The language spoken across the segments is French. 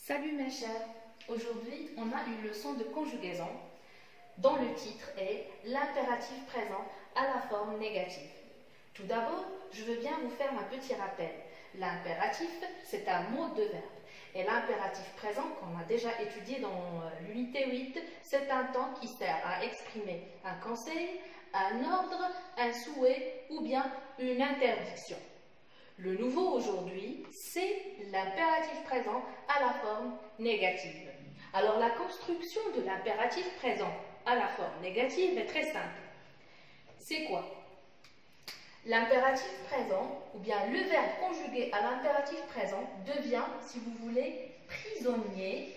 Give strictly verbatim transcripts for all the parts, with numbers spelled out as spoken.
Salut mes chers, aujourd'hui on a une leçon de conjugaison dont le titre est l'impératif présent à la forme négative. Tout d'abord, je veux bien vous faire un petit rappel. L'impératif, c'est un mode de verbe. Et l'impératif présent, qu'on a déjà étudié dans l'unité huit, c'est un temps qui sert à exprimer un conseil, un ordre, un souhait ou bien une interdiction. Le nouveau aujourd'hui, c'est l'impératif présent à la forme négative. Alors la construction de l'impératif présent à la forme négative est très simple. C'est quoi? L'impératif présent, ou bien le verbe conjugué à l'impératif présent, devient, si vous voulez, prisonnier.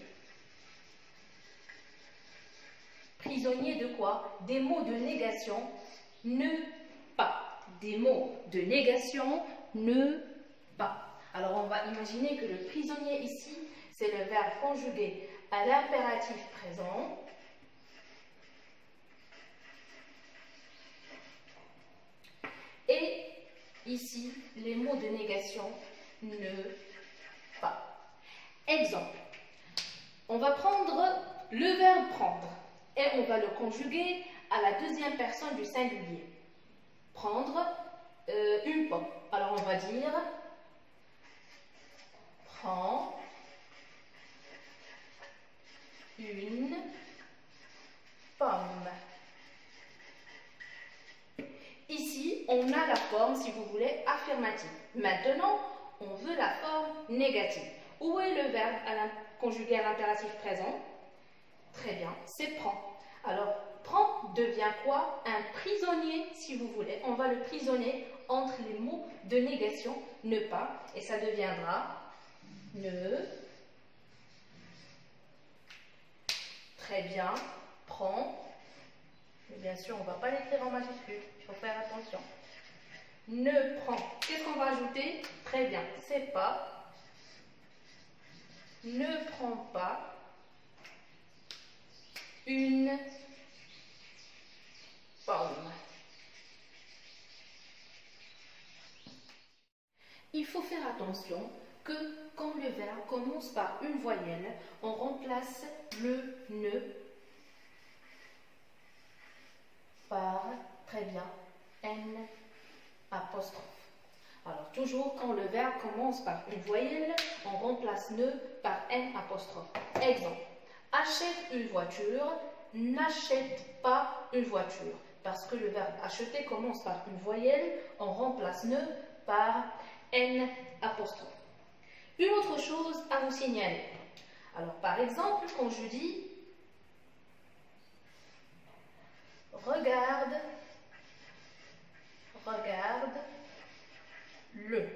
Prisonnier de quoi? Des mots de négation, ne pas. Des mots de négation, ne pas. Alors on va imaginer que le prisonnier ici, c'est le verbe conjugué à l'impératif présent. Et ici, les mots de négation, ne pas. Exemple, on va prendre le verbe prendre et on va le conjuguer à la deuxième personne du singulier. Prendre euh, une pomme. Alors on va dire prends une pomme. Ici, on a la forme, si vous voulez, affirmative. Maintenant, on veut la forme négative. Où est le verbe à conjugué à l'impératif présent? Très bien, c'est prend. Alors, prend devient quoi? Un prisonnier, si vous voulez. On va le prisonner entre les mots de négation, ne pas, et ça deviendra ne. Très bien, prend. Mais bien sûr, on ne va pas l'écrire en majuscule, il faut faire attention. Ne prend. Qu'est-ce qu'on va ajouter? Très bien, c'est pas. Ne prend pas une pomme. Il faut faire attention que quand le verbe commence par une voyelle, on remplace le ne par, très bien, N apostrophe. Alors toujours quand le verbe commence par une voyelle, on remplace ne par N apostrophe. Exemple, achète une voiture, n'achète pas une voiture. Parce que le verbe acheter commence par une voyelle, on remplace ne par N apostrophe. Une autre chose à vous signaler. Alors par exemple, quand je dis regarde, regarde le.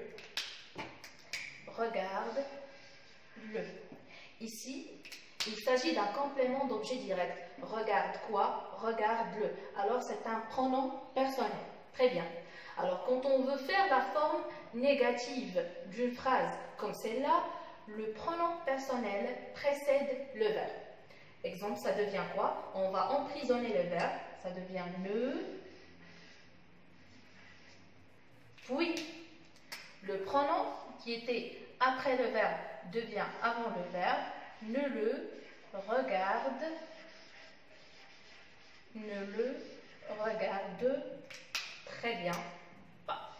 Regarde le. Ici, il s'agit d'un complément d'objet direct. Regarde quoi? Regarde-le. Alors c'est un pronom personnel. Très bien. Alors quand on veut faire la forme négative d'une phrase comme celle-là, le pronom personnel précède le verbe. Exemple, ça devient quoi? On va emprisonner le verbe. Ça devient ne. Puis, le pronom qui était après le verbe devient avant le verbe. Ne le regarde. Ne le regarde très bien pas.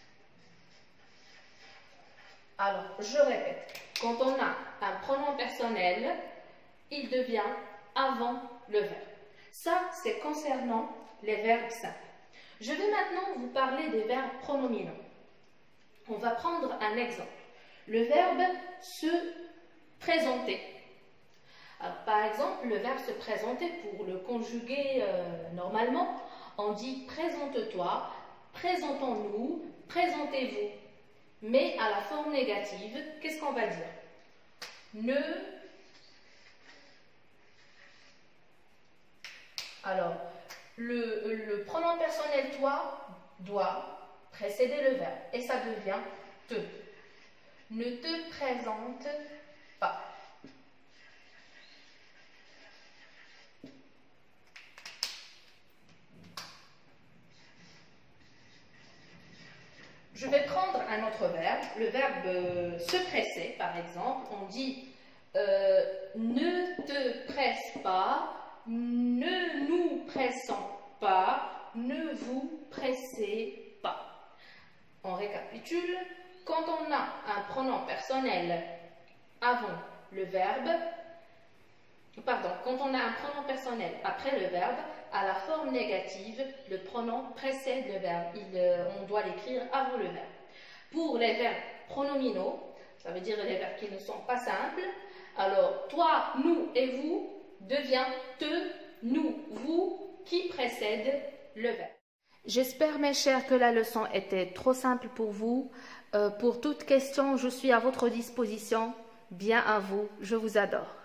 Alors, je répète. Quand on a un pronom personnel, il devient avant le verbe. Ça, c'est concernant les verbes simples. Je vais maintenant vous parler des verbes pronominaux. On va prendre un exemple. Le verbe se présenter. Alors, par exemple, le verbe se présenter, pour le conjuguer euh, normalement, on dit présente-toi, présentons-nous, présentez-vous. Mais à la forme négative, qu'est-ce qu'on va dire? Ne. Alors, le, le pronom personnel toi doit précéder le verbe et ça devient te. Ne te présente pas. Je vais prendre un autre verbe, le verbe euh, se presser par exemple. On dit euh, ne te presse pas, ne nous pressons pas, ne vous pressez pas. On récapitule. Quand on a un pronom personnel avant le verbe, pardon, quand on a un pronom personnel après le verbe, à la forme négative, le pronom précède le verbe. Il, euh, on doit l'écrire avant le verbe. Pour les verbes pronominaux, ça veut dire les verbes qui ne sont pas simples, alors toi, nous et vous devient te, nous, vous qui précède le verbe. J'espère, mes chers, que la leçon était trop simple pour vous. Euh, pour toute question, je suis à votre disposition. Bien à vous, je vous adore.